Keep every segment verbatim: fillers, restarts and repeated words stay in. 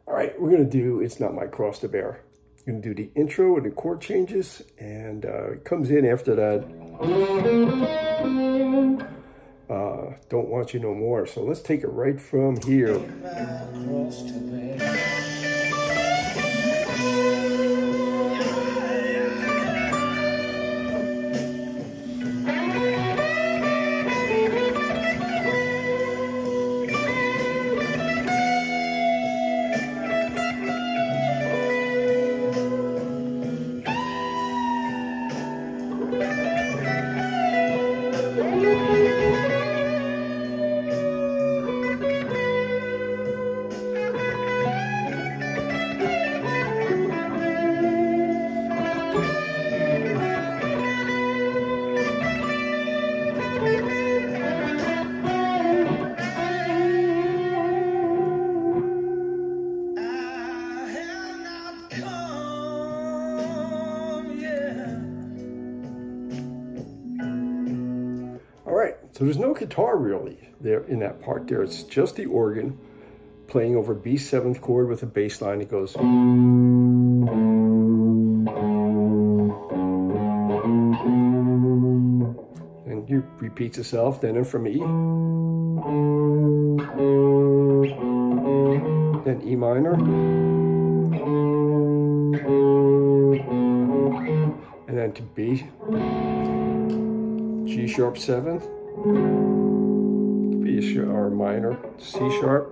All right, we're gonna do It's Not My Cross to Bear. We're gonna do the intro and the chord changes, and uh, it comes in after that. Uh, Don't Want You No More. So let's take it right from here. So there's no guitar really there in that part there. It's just the organ playing over B seventh chord with a bass line that goes. And it repeats itself, then in from E. Then E minor. And then to B. G sharp seventh. B sharp or minor, C sharp,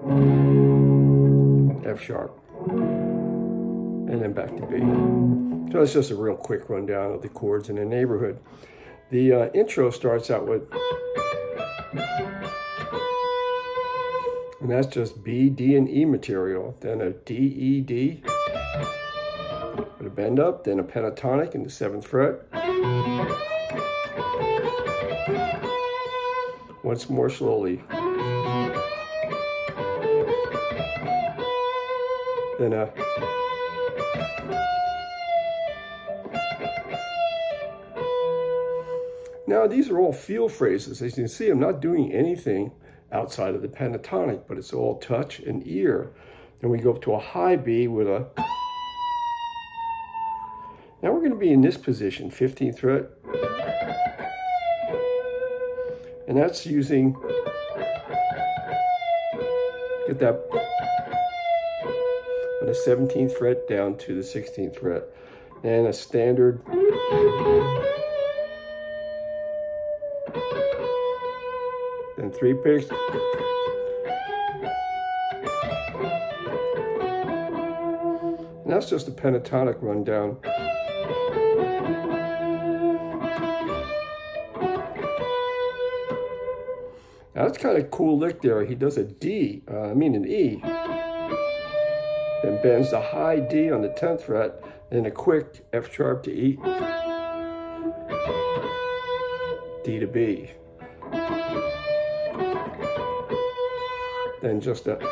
F sharp, and then back to B. So it's just a real quick rundown of the chords in the neighborhood. The uh, intro starts out with, and that's just B, D, and E material. Then a D, E, D, with a bend up, then a pentatonic in the seventh fret. Once more slowly. Then a Now these are all feel phrases. As you can see, I'm not doing anything outside of the pentatonic, but it's all touch and ear. Then we go up to a high B with a. Now we're going to be in this position, fifteenth fret. And that's using, get that on the seventeenth fret down to the sixteenth fret. And a standard, then three picks. And that's just a pentatonic rundown. Now that's kind of cool lick there. He does a D, uh, I mean an E, then bends the high D on the tenth fret, then a quick F sharp to E, D to B, then just a,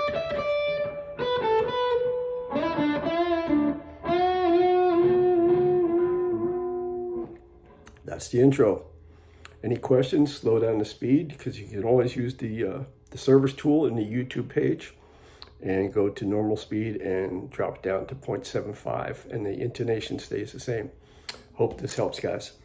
that's the intro. Any questions, slow down the speed, because you can always use the, uh, the service tool in the YouTube page and go to normal speed and drop it down to zero point seven five, and the intonation stays the same. Hope this helps, guys.